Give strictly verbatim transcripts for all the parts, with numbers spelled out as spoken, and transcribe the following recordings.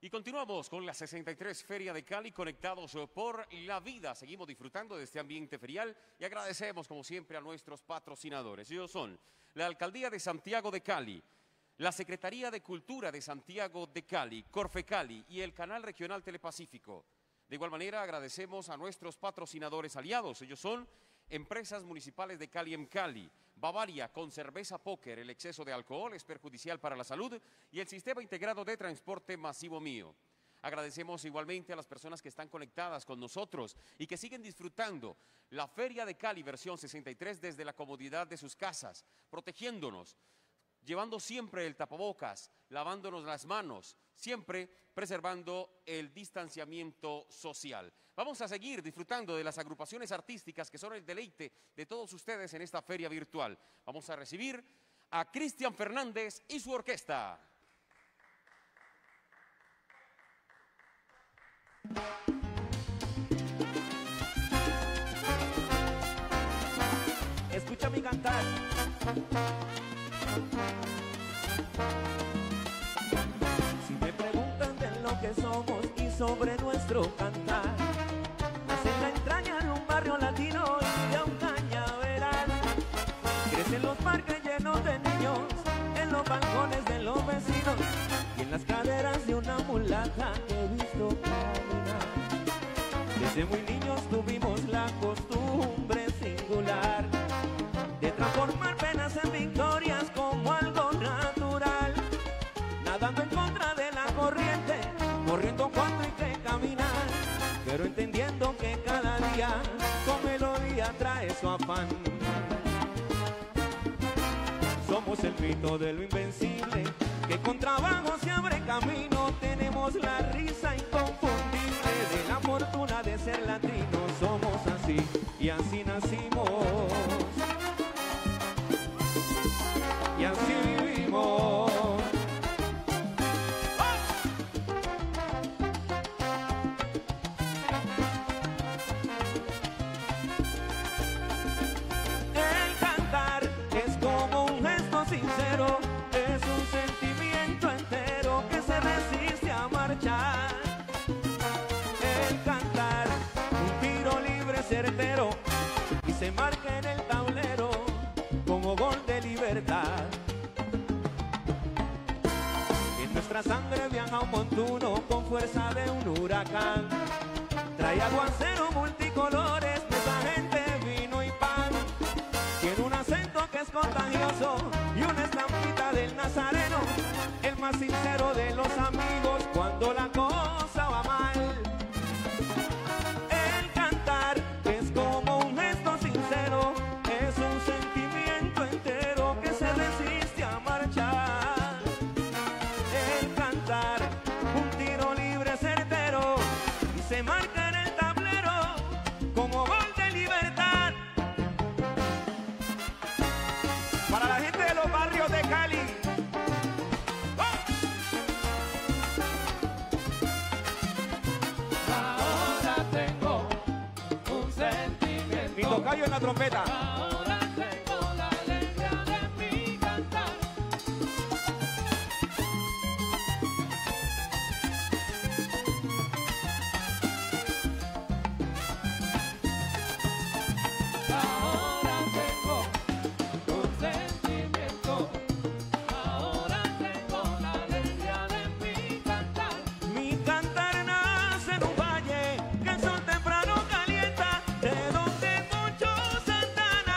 Y continuamos con la sesenta y tres Feria de Cali, conectados por la vida. Seguimos disfrutando de este ambiente ferial y agradecemos, como siempre, a nuestros patrocinadores. Ellos son la Alcaldía de Santiago de Cali, la Secretaría de Cultura de Santiago de Cali, Corfecali y el Canal Regional Telepacífico. De igual manera, agradecemos a nuestros patrocinadores aliados. Ellos son Empresas Municipales de Cali en Cali, Bavaria con cerveza Póker, el exceso de alcohol es perjudicial para la salud, y el Sistema Integrado de Transporte Masivo Mío. Agradecemos igualmente a las personas que están conectadas con nosotros y que siguen disfrutando la Feria de Cali versión sesenta y tres desde la comodidad de sus casas, protegiéndonos, llevando siempre el tapabocas, lavándonos las manos, siempre preservando el distanciamiento social. Vamos a seguir disfrutando de las agrupaciones artísticas que son el deleite de todos ustedes en esta feria virtual. Vamos a recibir a Cristian Fernández y su orquesta. Escucha mi cantar. Si me preguntan de lo que somos y sobre nuestro cantar, nace en la entraña de un barrio latino y de un cañaveral. Crecen los parques llenos de niños, en los balcones de los vecinos y en las caderas de una mulata que he visto caminar. Desde muy niños tuvimos la costumbre singular de transformar penas en victorias como algo natural, nadando en contra de la corriente, corriendo cuando hay que caminar, pero entendiendo que cada día con melodía trae su afán. Somos el mito de lo invencible, que con trabajo se abre camino, tenemos la risa inconfundible de la fortuna de ser latinos. Somos así y así nacimos y así vivimos. El cantar es como un gesto sincero, es un sentimiento entero que se resiste a marchar. El cantar, un tiro libre certero y se marca en el tablero como gol de libertad. En nuestra sangre viaja un montuno con fuerza de un huracán, trae aguacero multicolores, esa gente vino y pan. Tiene un acento que es contagioso y una estampita del nazareno, el más sincero de los amigos cuando la cosa va mal. El cantar es como un gesto sincero, es un sentimiento entero que se resiste a marchar. El cantar, un tiro libre certero y se marca en el tablero como gol de libertad. Para la gente de los barrios de Cali. Ahora tengo un sentimiento. Mi tocayo en la trompeta. Ahora tengo la alegría de mi cantar. Ahora tengo un sentimiento. Ahora tengo la alegría de mi cantar. Mi cantar nace en un valle que el sol temprano calienta, de donde muchos andan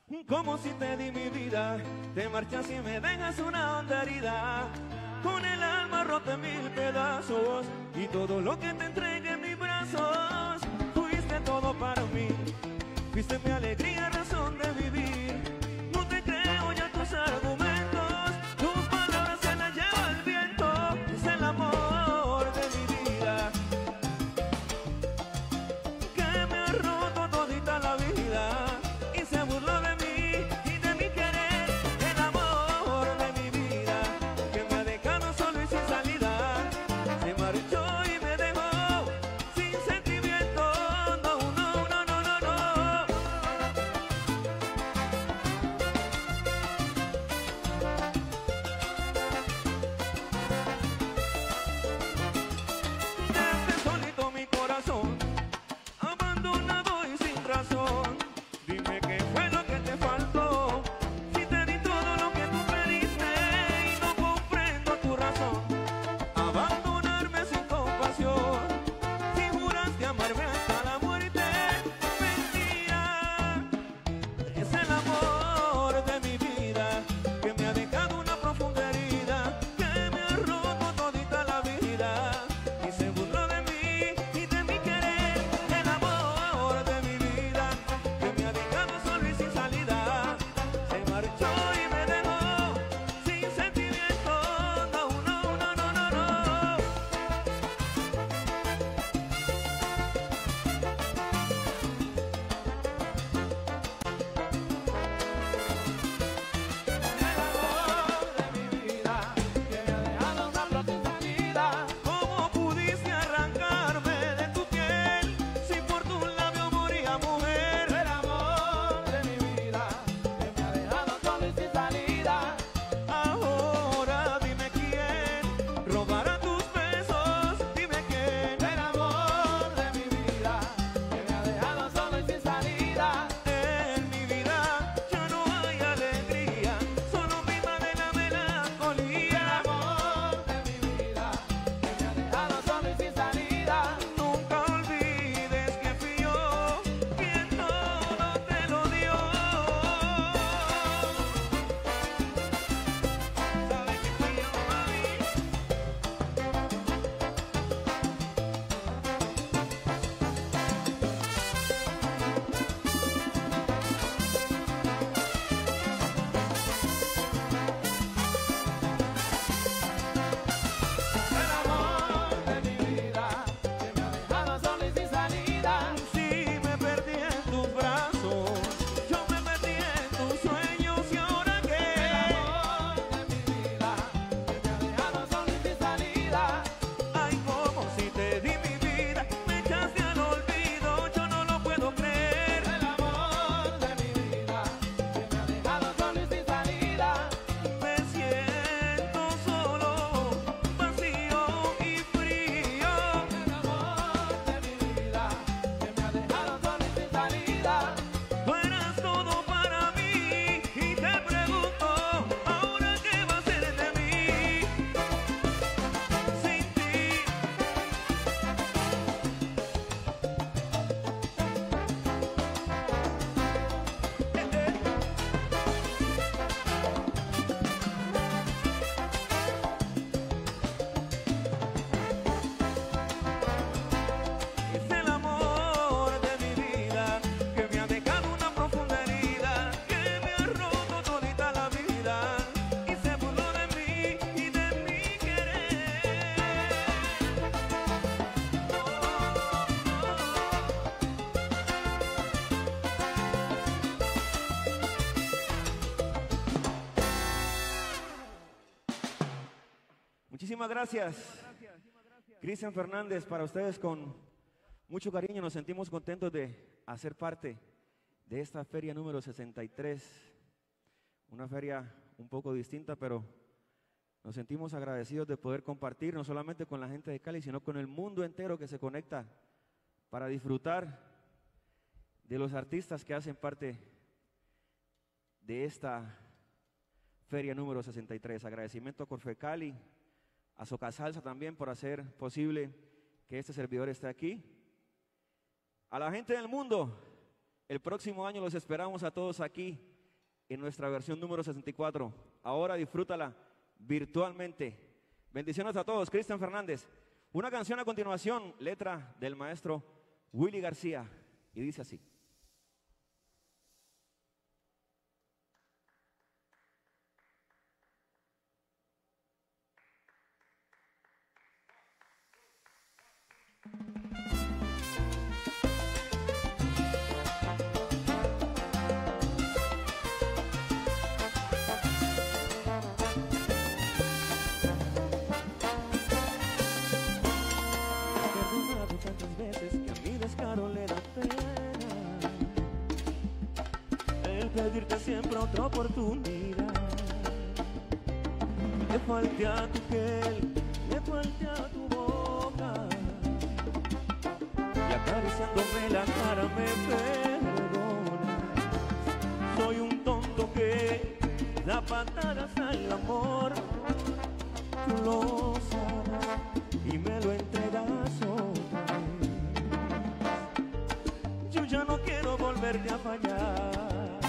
Como si te di mi vida, te marchas y me dejas una honda herida, con el alma rota en mil pedazos y todo lo que te entregué en mis brazos. Fuiste todo para mí, fuiste mi alegría, razón de vivir. No te creo ya tus argumentos, tus palabras se las lleva el viento. Es el amor de mi vida que me ha roto todita la vida y se burló de mí. Muchísimas gracias, Cristian Fernández. Para ustedes, con mucho cariño, nos sentimos contentos de hacer parte de esta feria número sesenta y tres. Una feria un poco distinta, pero nos sentimos agradecidos de poder compartir no solamente con la gente de Cali, sino con el mundo entero que se conecta para disfrutar de los artistas que hacen parte de esta feria número sesenta y tres. Agradecimiento a Corfecali, a Soca Salsa también por hacer posible que este servidor esté aquí. A la gente del mundo, el próximo año los esperamos a todos aquí en nuestra versión número sesenta y cuatro. Ahora disfrútala virtualmente. Bendiciones a todos. Cristian Fernández. Una canción a continuación, letra del maestro Willy García, y dice así. Pedirte siempre otra oportunidad. Le falte a tu piel, le falte a tu boca, y acariciándome la cara me perdonas. Soy un tonto que da patadas al amor. Tú lo sabes y me lo entregas otra vez. Yo ya no quiero volverte a fallar.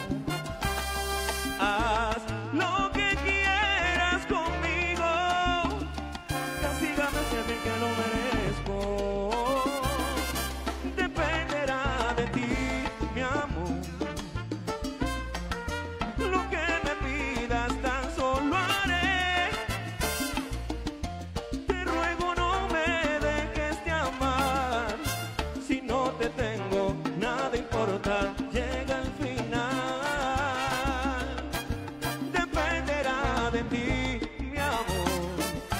Haz lo que quieras conmigo, castígame si es bien que lo merezco. Dependerá de ti, mi amor. Lo que me pidas tan solo haré. Te ruego no me dejes de amar. Si no te tengo, nada importa. Llega el final. De ti, mi amor,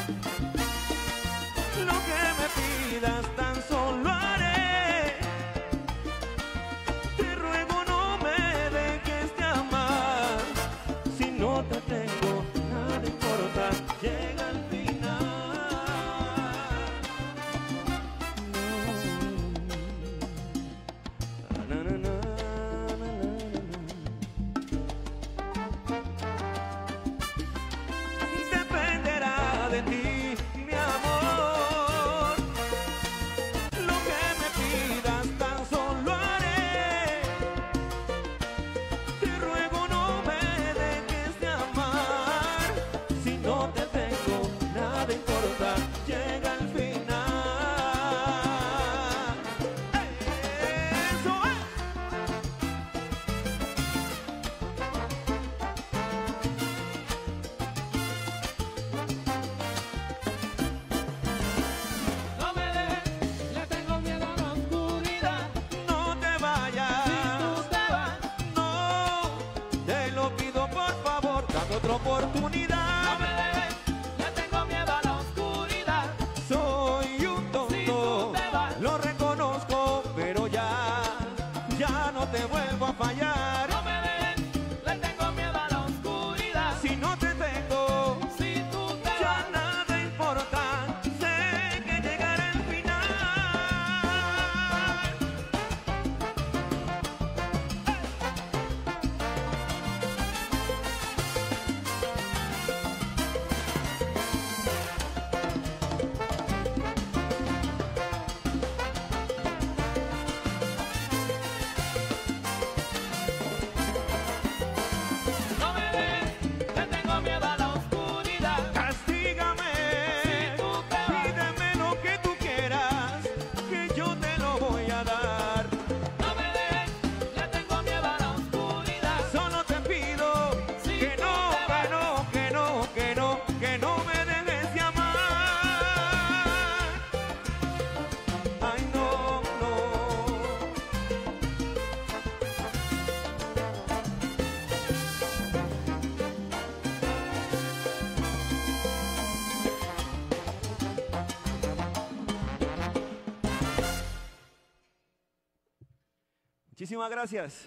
lo que me pidas tan solo haré. Te ruego no me dejes de amar. Si no te tengo, nada importa. Llega el final. No. Na, na, na. De ti, mi amor, lo que me pidas tan solo haré. Te ruego no me dejes de amar. Si no te tengo, nada importa. Llega el final. Eso es. Otra oportunidad. No me dejes, le tengo miedo a la oscuridad. Soy un tonto, Si tú te vas, lo reconozco, pero ya, ya no te vuelvo a fallar. no me dejes, le tengo miedo a la oscuridad. Si no te tengo, Si tú te ya vas, nada importa. Sé que llegará el final. no me dejes, le tengo miedo a la oscuridad. Castígame, Si tú te vas, pídeme lo que tú quieras, que yo te lo voy a dar. no me dejes, le tengo miedo a la oscuridad. Solo te pido Si que tú no, te que vas, no, que no, que no, que no me dejes de amar. Ay, no, no. Muchísimas gracias.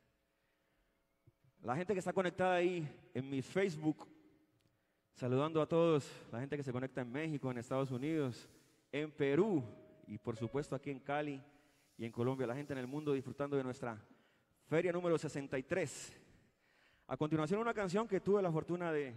La gente que está conectada ahí en mi Facebook, saludando a todos, la gente que se conecta en México, en Estados Unidos, en Perú y por supuesto aquí en Cali y en Colombia, la gente en el mundo disfrutando de nuestra feria número sesenta y tres. A continuación una canción que tuve la fortuna de,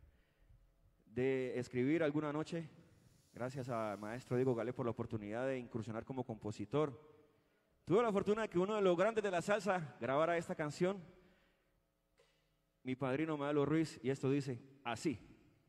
de escribir alguna noche, gracias al maestro Diego Galé por la oportunidad de incursionar como compositor. Tuve la fortuna de que uno de los grandes de la salsa grabara esta canción mi padrino Maelo Ruiz, y esto dice así.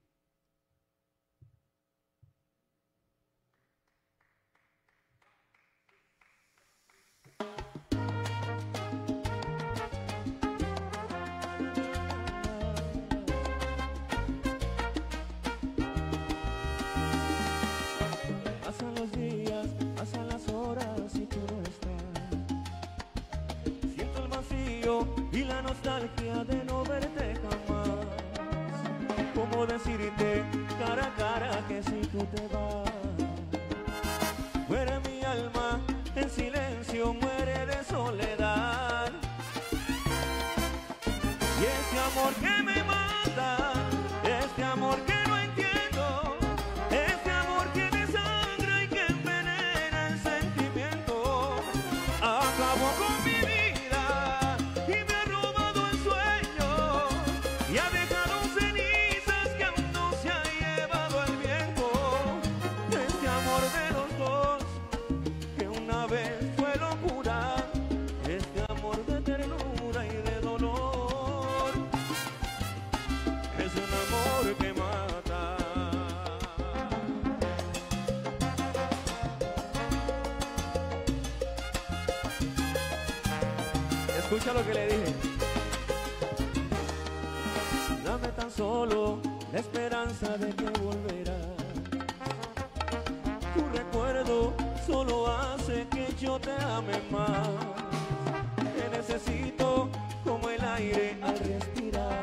Pasan los días, pasan las horas y tú no estás. Siento el vacío y la nostalgia de no verte jamás. ¿Cómo decirte cara a cara que si tú te vas? Muere mi alma en silencio, muere de soledad. Y este amor que me mata, este amor que no entiendo, este amor que me sangra y que envenena el sentimiento, acabó con mi vida y me ha robado el sueño y ha dejado cenizas que aún no se ha llevado el viento. Este amor de los dos que una vez fue locura, este amor de ternura y de dolor, es un amor que mata. Escucha lo que le dije. Dame tan solo la esperanza de que volverás. Tu recuerdo solo hace que yo te ame más. Te necesito como el aire al respirar.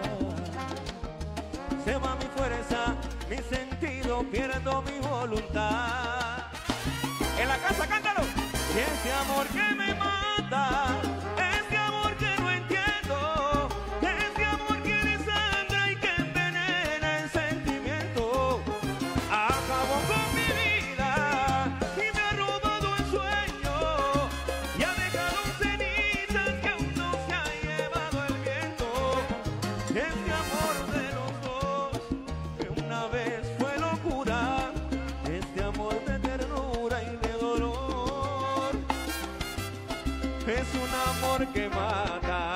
Se va mi fuerza, mi sentido, pierdo mi voluntad. En la casa, cántalo. Y este amor que me mata, este amor que no entiendo, este amor que desangra y que envenena el sentimiento, acabó con mi vida y me ha robado el sueño y ha dejado cenizas que aún no se ha llevado el viento. Este amor de los dos que una vez fue locura, este amor de ternura y de dolor, es un amor que mata.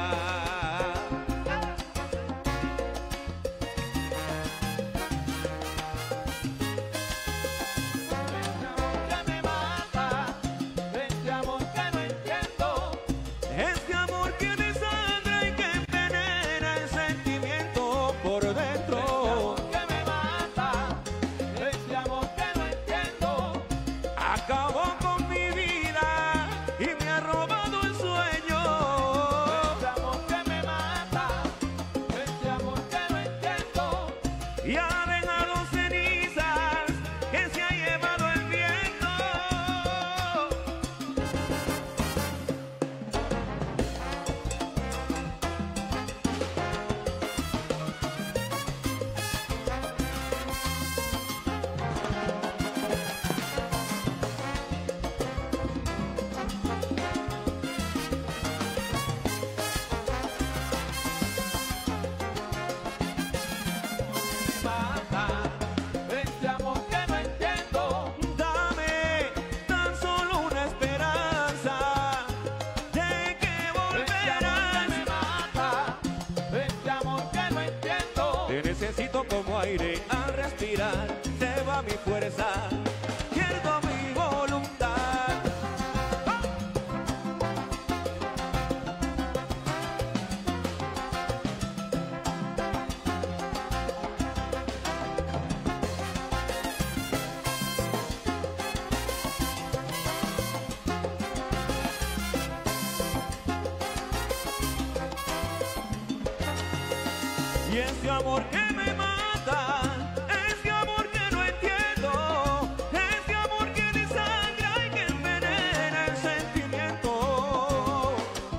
Que me mata, este amor que no entiendo, Este amor que desangra y que envenena el sentimiento por dentro, que me mata, este amor que no entiendo, acabó con mi vida y me ha robado el sueño. este amor que me mata, este amor que no entiendo, Y ha dejado cenizas que se ha llevado el viento. mata, este amor que no entiendo, Dame tan solo una esperanza de que este amor que volverás. me mata, este amor que no entiendo. Te necesito como aire al respirar, se va mi fuerza, pierdo mi voluntad. Y este amor que me mata, este amor que no entiendo, este amor que desangra y que envenena el sentimiento.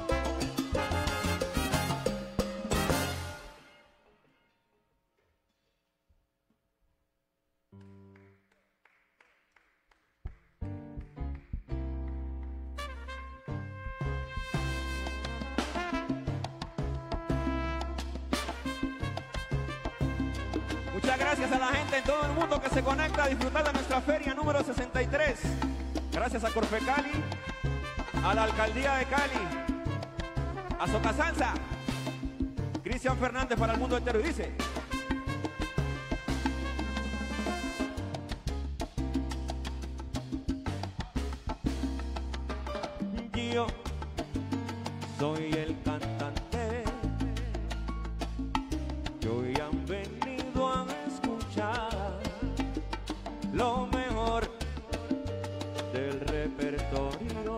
Muchas gracias a la gente en todo el mundo que se conecta a disfrutar de nuestra feria número sesenta y tres. Gracias a Corfecali, a la Alcaldía de Cali, a Socasanza, Cristian Fernández para el mundo entero y dice: yo soy el cantante que hoy han venido a escuchar lo mejor del repertorio.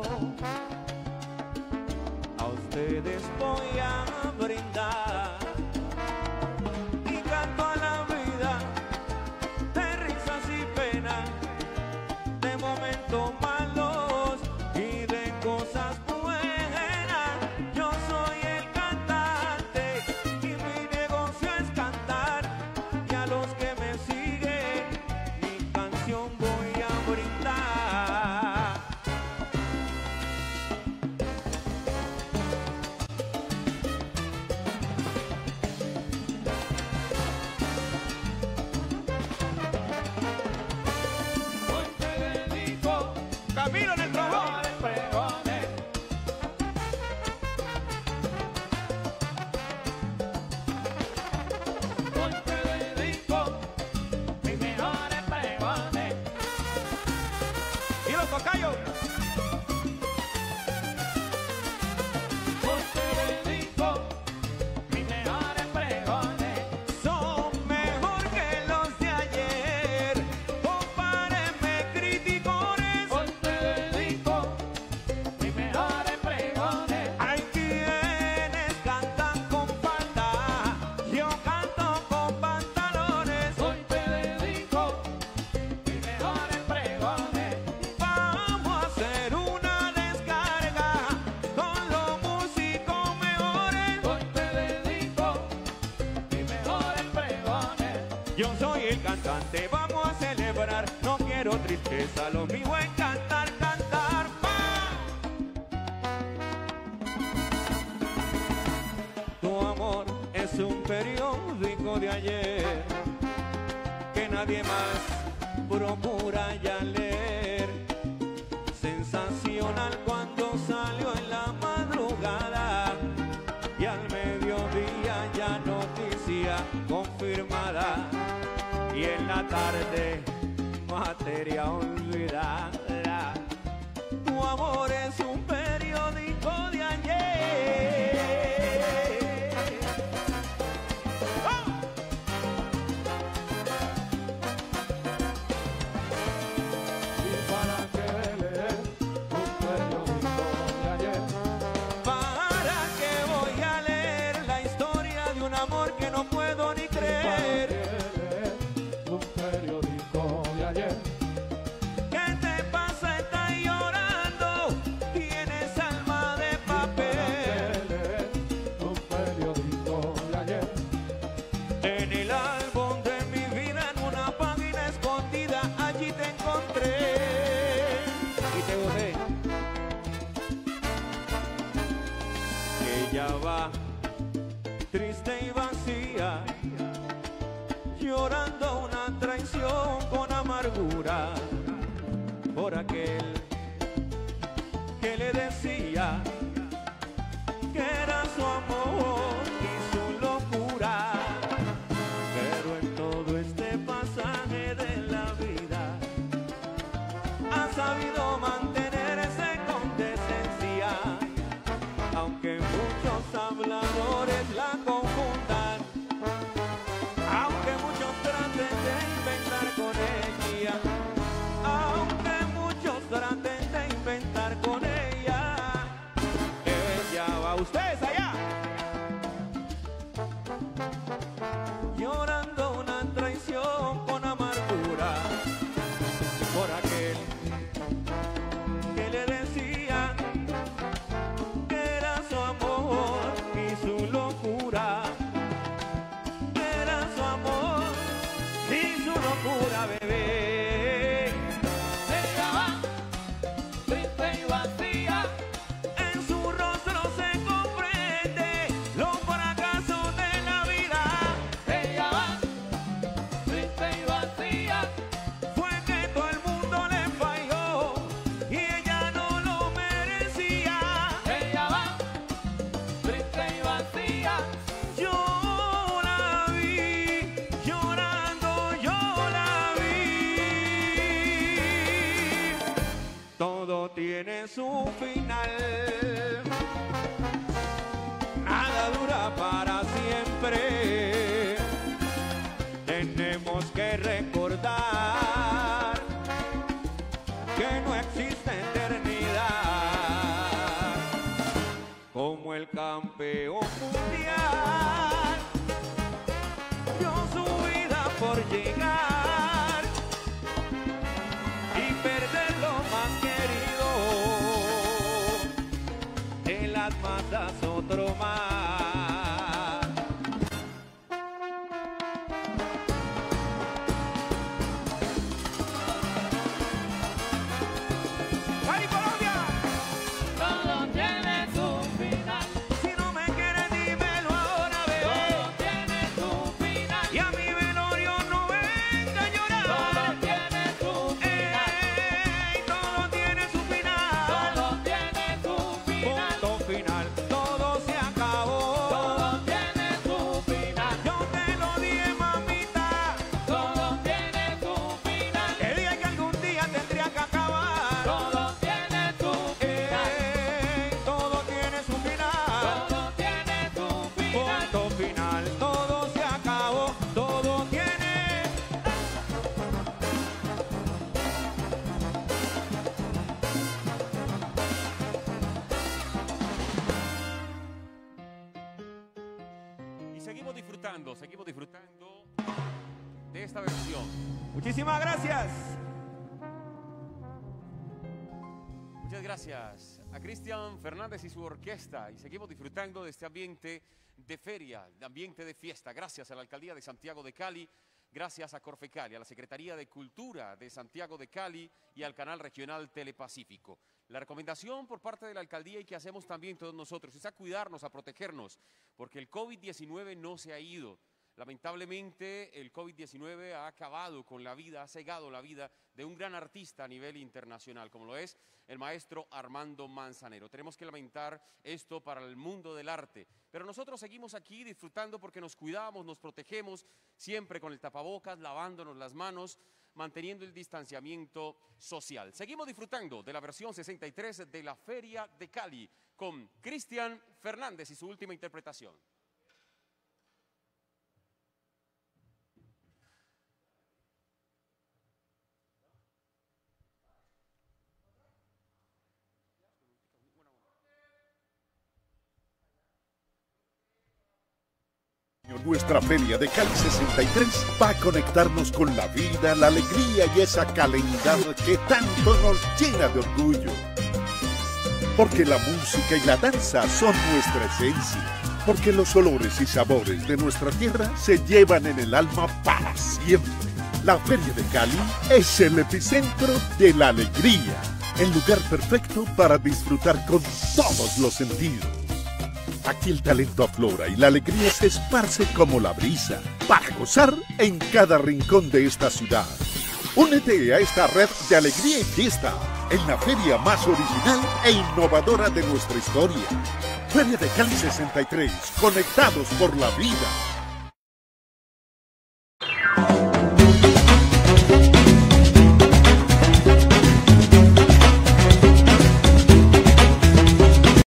A ustedes voy a brindar y canto a la vida de risas y penas, de momentos malos y de cosas buenas. Yo soy el cantante y mi negocio es cantar, y a los que me siguen mi canción voy a brindar. Hoy te dedico Camilo en el trabajo. mejores pregones. Hoy te dedico mis mejores pregones. Y los tocayos. Hoy te dedico mis mejores pregones. Son mejor que los de ayer. Compárenme, criticones. Hoy te dedico mis mejores pregones. Hay quienes cantan con falda, yo canto con pantalones. Hoy te dedico mis mejores pregones. Vamos a hacer una descarga con los músicos mejores. Hoy te dedico mis mejores pregones. Yo soy el cantante, vamos a celebrar. No quiero tristeza, lo mío es cantar, cantar. ¡Pa! Tu amor es un periódico de ayer que nadie más procura ya leer. Sensacional cuando salió en la madrugada y al mediodía ya noticia confirmada, y en la tarde materia olvidada. Tu amor es un periódico de ayer. ¡Oh! Y para que leer un periódico de ayer. ¿Para qué voy a leer la historia de un amor que no puedo ni creer? Un periódico de ayer. ¿Qué te pasa? Estás llorando. Tienes alma de papel. Un periódico de ayer. En el álbum de mi vida, en una página escondida, allí te encontré y te boté. Ella va triste y vacía, llorando una traición con amargura por aquel que le decía que era su amor y su locura. Pero en todo este pasaje de la vida ha sabido mantenerse con decencia, aunque muchos habladores la confundan, aunque muchos traten de inventar con ella, aunque muchos traten de inventar con ella, ella va. Ustedes allá llorando una traición con amargura por aquel que le decía que era su amor y su locura, que era su amor y su locura, bebé. Ella va triste y vacía. En su rostro se comprende como el campeón mundial. Dio su vida por llegar y perder lo más querido. De las masas otro más. ¡Ay, Colombia! Todo tiene su final. Si no me quieres, dímelo ahora, bebé. Todo tiene su final. Y a mi velorio no venga a llorar. Todo tiene su final. Ey, todo tiene su final. Todo tiene su final. Punto final, todo se acabó. Todo tiene su final. Yo te lo dije, mamita, Todo tiene su final. que dije que algún día tendría que acabar. Todo tiene su final. Ey, todo tiene su final. Todo tiene su final. Punto final, todo se acabó. Todo tiene. Y seguimos disfrutando, seguimos disfrutando de esta versión. Muchísimas gracias. Muchas gracias a Cristian Fernández y su orquesta. Y seguimos disfrutando de este ambiente de feria, de ambiente de fiesta. Gracias a la Alcaldía de Santiago de Cali, gracias a Corfecali, a la Secretaría de Cultura de Santiago de Cali y al Canal Regional Telepacífico. La recomendación por parte de la Alcaldía y que hacemos también todos nosotros es a cuidarnos, a protegernos, porque el COVID diecinueve no se ha ido. Lamentablemente el COVID diecinueve ha acabado con la vida, ha cegado la vida de un gran artista a nivel internacional, como lo es el maestro Armando Manzanero. Tenemos que lamentar esto para el mundo del arte, pero nosotros seguimos aquí disfrutando porque nos cuidamos, nos protegemos, siempre con el tapabocas, lavándonos las manos, manteniendo el distanciamiento social. Seguimos disfrutando de la versión sesenta y tres de la Feria de Cali con Cristian Fernández y su última interpretación. Nuestra Feria de Cali sesenta y tres va a conectarnos con la vida, la alegría y esa calenidad que tanto nos llena de orgullo. Porque la música y la danza son nuestra esencia. Porque los olores y sabores de nuestra tierra se llevan en el alma para siempre. La Feria de Cali es el epicentro de la alegría. El lugar perfecto para disfrutar con todos los sentidos. Aquí el talento aflora y la alegría se esparce como la brisa, para gozar en cada rincón de esta ciudad. Únete a esta red de alegría y fiesta, en la feria más original e innovadora de nuestra historia. Feria de Cali sesenta y tres, conectados por la vida.